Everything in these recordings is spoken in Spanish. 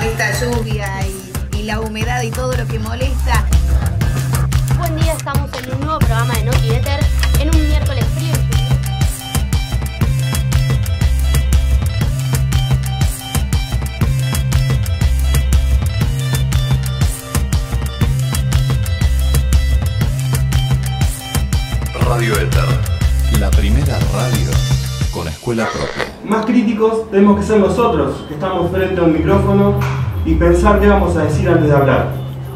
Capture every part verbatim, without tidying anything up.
esta lluvia y, y la humedad y todo lo que molesta. Buen día, estamos en un nuevo programa de Noti Éter, en un miércoles frío. Radio Éter, la primera radio con escuela propia. Más críticos tenemos que ser nosotros, que estamos frente a un micrófono, y pensar qué vamos a decir antes de hablar.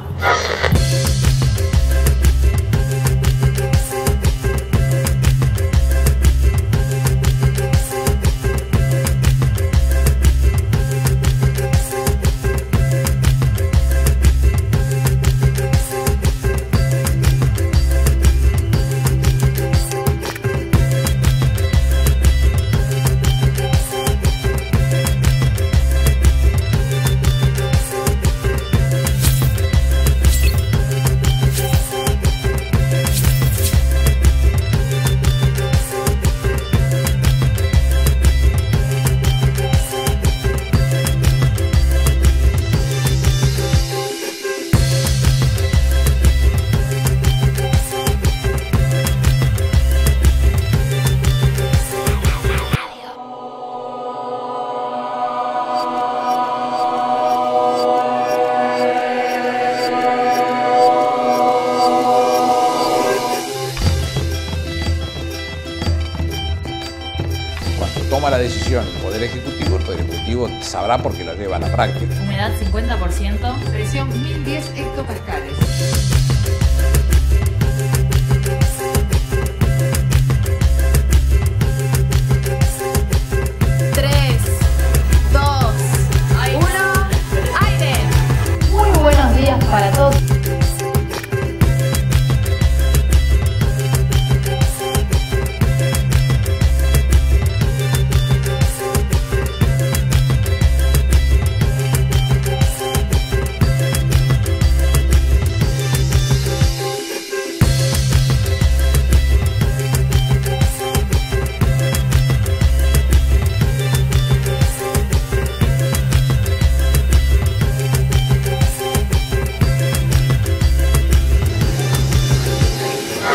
Toma la decisión el Poder Ejecutivo, el Poder Ejecutivo sabrá por qué la lleva a la práctica. Humedad cincuenta por ciento, Presión mil diez hectopascales. tres, dos, uno, aire. Muy buenos días para todos.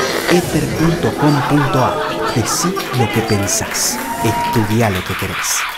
Éter punto com punto ar. Decí lo que pensás. Estudia lo que querés.